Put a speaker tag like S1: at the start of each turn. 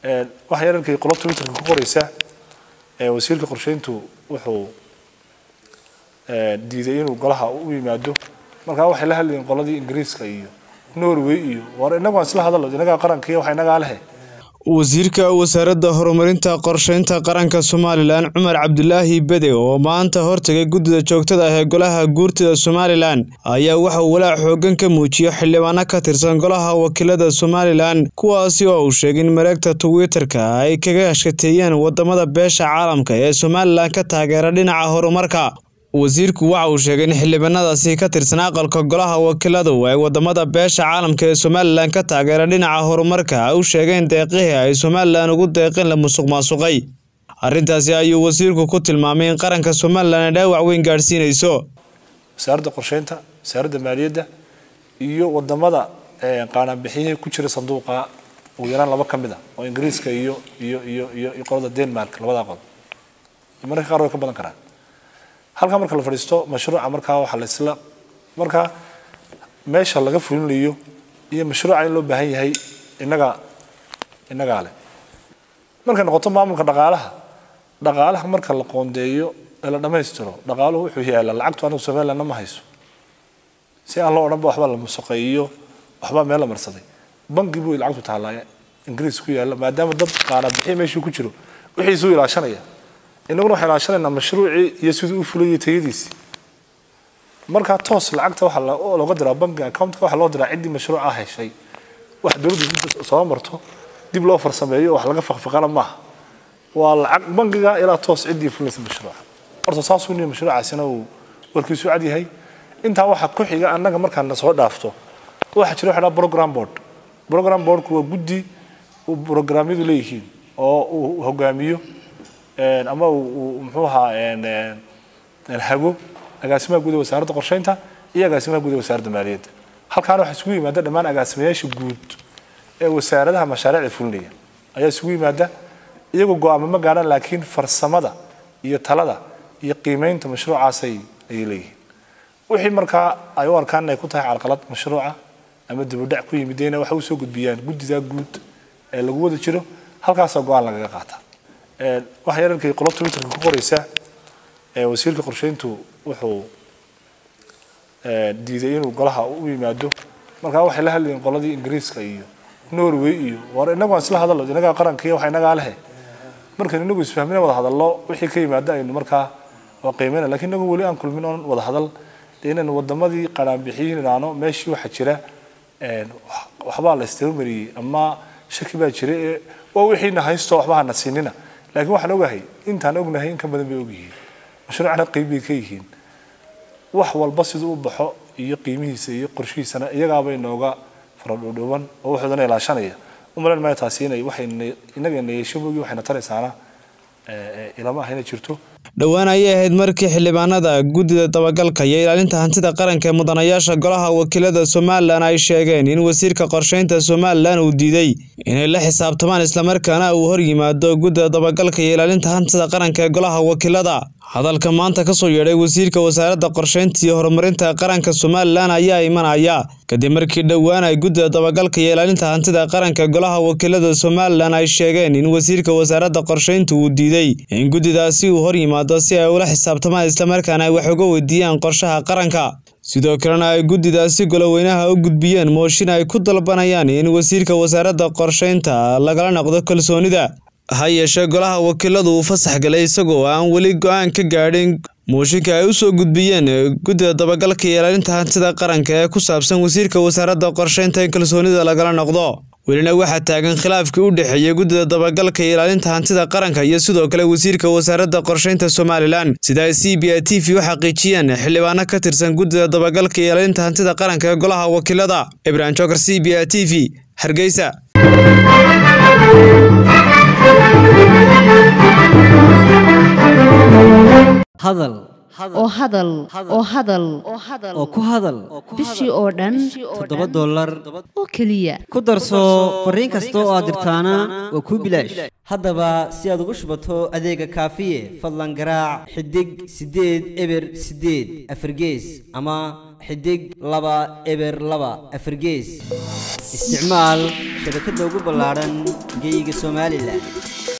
S1: waxa yararkay qolo Twitter ku qoraysa wasiirka qorsheyntu wuxuu diiday inuu golaha u yimaado marka waxay la hadlayeen qoladii Ingiriiska iyo Norway iyo war inagu aan isla hadalno inaga qaranka waxa inaga leeyahay
S2: wasiirka wasaaradda horumarinta qorsheynta qaranka Somaliland Cumar Cabdulaahi Bade oo maanta hortagay guddiga joogtada ah ee golaha guurtida Somaliland ayaa waxa uu walaac xoogan ka muujiyay xildhibaano ka tirsan golaha wakiilada Somaliland kuwaasi oo uu sheegay in mareegta Twitter-ka ay kaga hashkateeyeen wadamada beesha caalamka ee Somaliland ka taageera dhinaca horumarka wasiirku waxa uu sheegay in xildhibaanadaasi ka tirsan aqalka golaha wakiiladu ay wadamada beesha caalamka ee Somaliland ka taageera dhinaca horumarka u sheegeen deeqihii ay Somaliland ugu deeqeen la musuqmaasuqay arrintaasi ayuu wasiirku ku tilmaamay in qaranka Somaliland dhaawac weyn gaarsiinayso
S1: wasaaradda qorsheynta wasaaradda maaliyadda iyo wadamada qaran bixiyay ku jira sanduuqa oo yaraan laba kamid ah oo Ingiriiska iyo qolada Denmark labada qod marka qaar way ka badan karaan halka marka la fadhiisto mashruuca marka waxa la isla marka meesha laga fulinayo iyo mashruuca in loo baahan yahay inaga le marka noqoto maamulka dhaqaalaha marka la qoondeeyo la dhameystiro dhaqaaluhu wuxuu yahay lacagtu anigu Somaliland ma hayso si aan loo odhanba waxba la musuqeeyo waxba meel la marsaday bangi buu lacagtu taalaay Ingiriis ku yaala maadaama dad qaar bixi meeshu ku jiro wixii soo ilaashanaya inaguna waxaan ilaashanayna mashruuci iyo sidoo uu fuliyay tayadiisa marka toos lacagta waxa looga diraa bangiga account-ka waxa loo diraa cidii mashruuca heshay wax dawladdu soo marto dib loo farsameeyo wax laga faqfaqana ma waa lacag bangiga ila toos cidii fulisay mashruuca horta saas uu mashruucaasina uu warkiisu cad yahay inta waxa ku xiga annaga markaan soo dhaafto waxa jiro waxa program board ku guddi uu programyadu leeyihiin oo uu hogaamiyo ama muxuu ahaa hago agaasimaha guud ee wasaaradda qorsheynta iyo agaasimaha guud ee wasaaradda maaliyadda halkaan waxa isugu yimaada dhammaan agaasimayaasha guud ee wasaaradaha mashaariicda fulinaya ayaa isugu yimaada iyagoo go'aamo ma gaaraan laakiin farsamada iyo talada iyo qiimeynta mashruucaas ay leeyihiin wixii marka ay u arkaan inay ku tahay calqalad mashruuca ama dib u dhac ku yimideen waxa uu soo gudbiyaan guddiga guud ee lagu wada jiro halkaas go'aan laga qaataa waxa yararkay qolo Twitter ku qoraysa wasiirka qorsheyntu wuxuu diiday inuu golaha u yimaado marka waxay la hadlayeen qoladii Ingiriiska iyo Norway iyo war inagu aan isla hadalno inaga qaranka waxa inaga leeyahay marka inagu isfahmina wada hadallo wixii ka yimaada aynu marka waa qiimeena laakiin inagu wali aan kulmin oo wada hadal inaan wadamadii qaran bixiyeen inaano meeshii waxa jira waxba la isticmaaliyay ama shaki baa jira oo wixii haysto waxba hana siinina laakiin waxaan ogahay intaan ognahay in ka badan bay ogyihiin mashruucana qiibi ka yihiin wax walba sidoo u baxo iyo qiimihiisa iyo qorshihiisana iyaga bay nooga faradhowdhowan oo wuxuuna ilaashanaya umaran ma taasiinay waxay inaga neeshoobigi waxayna taraysaana ilama ahayna jirto
S2: dhawaan ayay ahayd markii xildhibaanada guddiga dabagalka iyo ilaalinta hantida qaranka ee mudanayaasha golaha wakiilada Somaliland ay sheegeen in wasiirka qorsheynta Somaliland uu diiday inay la xisaabtamaan isla markaana uu hor yimaado guddiga dabagalka iyo ilaalinta hantida qaranka ee golaha wakiilada hadalka maanta ka soo yeedhay wasiirka wasaaradda qorsheynta iyo horumarinta qaranka Somaliland ayaa imanaya kadib markii dhawaan ay guddiga dabagalka iyo ilaalinta hantida qaranka golaha wakiilada Somaliland ay sheegeen in wasiirka wasaaradda qorsheynta uu diiday in guddidaasi uu hor yimaado si ay ula xisaabtamaan isla markaana ay wax uga weydiiyaan qorshaha qaranka sidoo kalena ay guddidaasi goloweynaha u gudbiyeen mooshin ay ku dalbanayaan in wasiirka wasaaradda qorsheynta lagala noqdo kalsoonida hayeeshee golaha wakiiladu uu fasax galay isagoo aan weli go'aan ka gaadhin mooshinka ay u soo gudbiyeen guddiga dabagalka iyo ilaalinta hantida qaranka ee ku saabsan wasiirka wasaaradda qorsheynta in kalsoonida lagala noqdo welina waxa taagan khilaafkii u dhaxeeyay guddiga dabagalka iyo ilaalinta hantida qaranka iyo sidoo kale wasiirka wasaaradda qorsheynta Somaliland sida CBA TV u xaqiijiyeen xildhibaano ka tirsan guddiga dabagalka iyo ilaalinta hantida qaranka ee golaha wakiilada Ibrahim Joker CBA TV Hargeysa
S3: hadal oo ku hadal
S4: bishii oo dhan
S3: $7
S4: oo kaliya
S3: ku darso fariin kasta oo aad dirtaana waa ku bilaash haddaba si aad ugu shubato adeega kaafiye fadlan garaac xidig 8 eber 8 afargees ama xidig 2 eber 2 afargees isticmaal shabakada ugu ballaaran geyga Soomaaliland.